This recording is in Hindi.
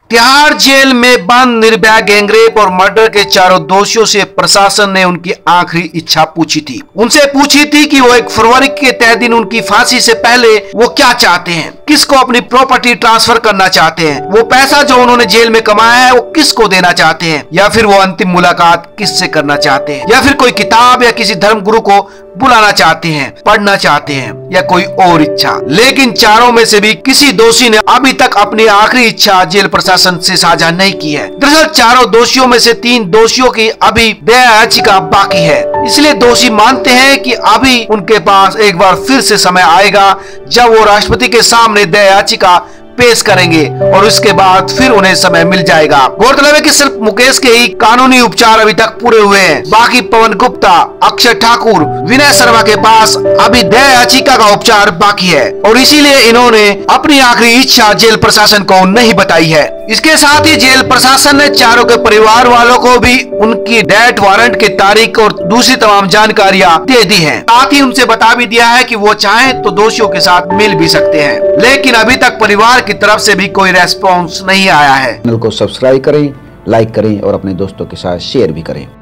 तिहाड़ जेल में बंद निर्भया गैंगरेप और मर्डर के चारों दोषियों से प्रशासन ने उनकी आखिरी इच्छा पूछी थी। उनसे पूछी थी कि वो 1 फरवरी के तय दिन उनकी फांसी से पहले वो क्या चाहते हैं, किसको अपनी प्रॉपर्टी ट्रांसफर करना चाहते हैं, वो पैसा जो उन्होंने जेल में कमाया है वो किसको देना चाहते हैं, या फिर वो अंतिम मुलाकात किससे करना चाहते हैं, या फिर कोई किताब या किसी धर्म गुरु को बुलाना चाहते हैं, पढ़ना चाहते हैं, या कोई और इच्छा। लेकिन चारों में से भी किसी दोषी ने अभी तक अपनी आखिरी इच्छा जेल प्रशासन से साझा नहीं की है। दरअसल चारों दोषियों में से 3 दोषियों की अभी दया याचिका बाकी है, इसलिए दोषी मानते हैं कि अभी उनके पास एक बार फिर से समय आएगा जब वो राष्ट्रपति के सामने दया याचिका पेश करेंगे और उसके बाद फिर उन्हें समय मिल जाएगा। गौरतलब है कि सिर्फ मुकेश के ही कानूनी उपचार अभी तक पूरे हुए हैं, बाकी पवन गुप्ता, अक्षय ठाकुर, विनय शर्मा के पास अभी दया याचिका का उपचार बाकी है और इसीलिए इन्होंने अपनी आखिरी इच्छा जेल प्रशासन को नहीं बताई है। इसके साथ ही जेल प्रशासन ने चारों के परिवार वालों को भी उनकी डेथ वारंट की तारीख और दूसरी तमाम जानकारियां दे दी है। साथ ही उनसे बता भी दिया है कि वो चाहें तो दोषियों के साथ मिल भी सकते हैं, लेकिन अभी तक परिवार की तरफ से भी कोई रेस्पॉन्स नहीं आया है। चैनल को सब्सक्राइब करें, लाइक करें और अपने दोस्तों के साथ शेयर भी करें।